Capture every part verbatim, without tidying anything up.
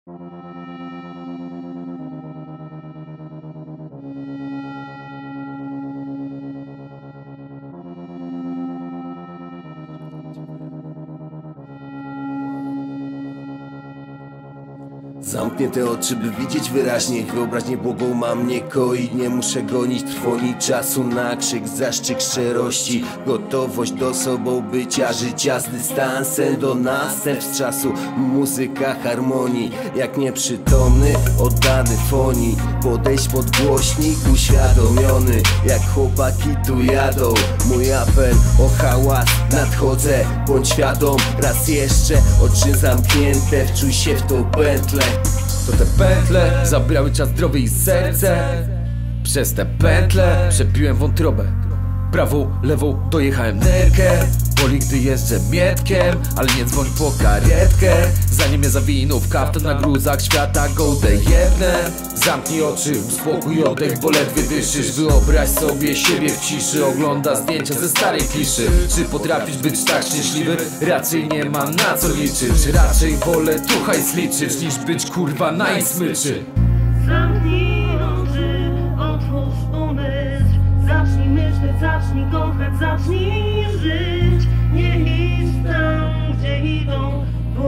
Zamknięte oczy, by widzieć wyraźnie. Wyobraźnię błogą mam nie koić. Nie muszę gonić trwoni czasu na krzyk, zaszczyk szczerości. Gotowość do sobą bycia, życia z dystansem do następstw czasu. Muzyka harmonii, jak nieprzytomny, oddany fonii. Podejść pod głośnik, uświadomiony, jak chłopaki tu jadą. Mój apel o hałas, nadchodzę, bądź świadom. Raz jeszcze, oczy zamknięte, wczuj się w tą pętlę. To te pętle zabrały czas zdrowie i serce. Przez te pętle przepiłem wątrobę. Prawą, lewą dojechałem nerkę. Boli, gdy jeżdżę mietkiem, ale nie dzwoń po karetkę. Zanim mnie zawinął w kaftan na gruzach świata, gołdę jedne. Zamknij oczy, uspokój oddech, bo ledwie dyszysz. Wyobraź sobie siebie w ciszy, ogląda zdjęcia ze starej kliszy. Czy potrafisz być tak szczęśliwy? Raczej nie mam na co liczyć. Raczej wolę tu hajs liczyć, niż być kurwa na ich smyczy. Zamknij oczy, otwórz umysł. Zacznij myśleć, zacznij kochać, zacznij żyć. Nie idź tam, gdzie idą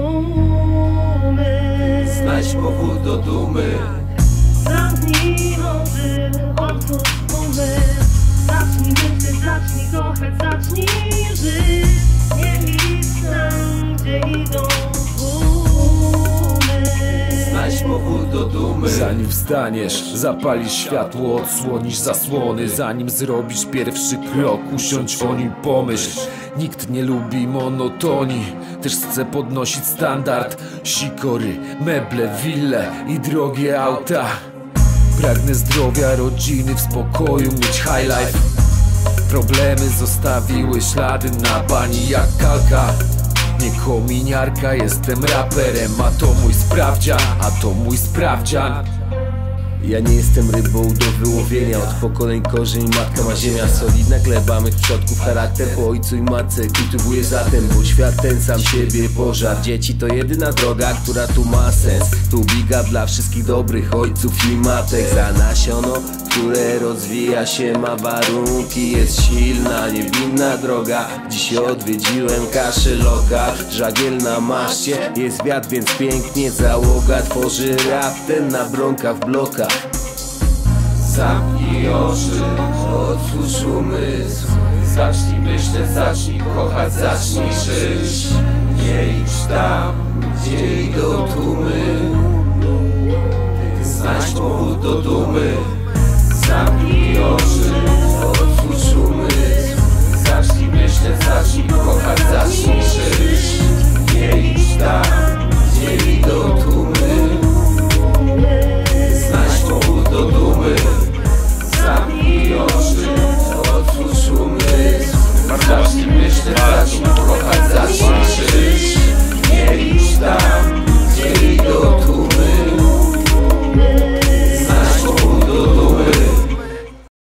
tłumy. Znajdź powód do dumy. Zamknij oczy, otwórz umysł. Zacznij myśleć, zacznij kochać, zacznij żyć. Nie idź tam, gdzie idą tłumy. Znajdź powód do dumy. Zanim wstaniesz, zapalisz światło, odsłonisz zasłony. Zanim zrobisz pierwszy krok, usiądź o nim pomyśl. Nikt nie lubi monotonii, też chce podnosić standard. Sikory, meble, wille i drogie auta. Pragnę zdrowia, rodziny, w spokoju mieć high life. Problemy zostawiły ślady na bani jak kalka. Nie kominiarka, jestem raperem, a to mój sprawdzian, a to mój sprawdzian. Ja nie jestem rybą do wyłowienia. Od pokoleń korzeń matka ma ziemia. Solidna gleba, mych przodków charakter po ojcu i matce kultywuję zatem, bo świat ten sam siebie pożar. Dzieci to jedyna droga, która tu ma sens. Tu biga dla wszystkich dobrych ojców i matek. Za nasiono, które rozwija się, ma warunki. Jest silna, niewinna droga. Dziś odwiedziłem kaszyloka. Żagiel na maszcie, jest wiatr, więc pięknie załoga. Tworzy rap ten na bronkach w blokach. Zamknij oczy, otwórz umysł. Zacznij myśleć, zacznij kochać, zacznij żyć. Nie idź tam, gdzie idą tłumy. Znajdź powód do dumy.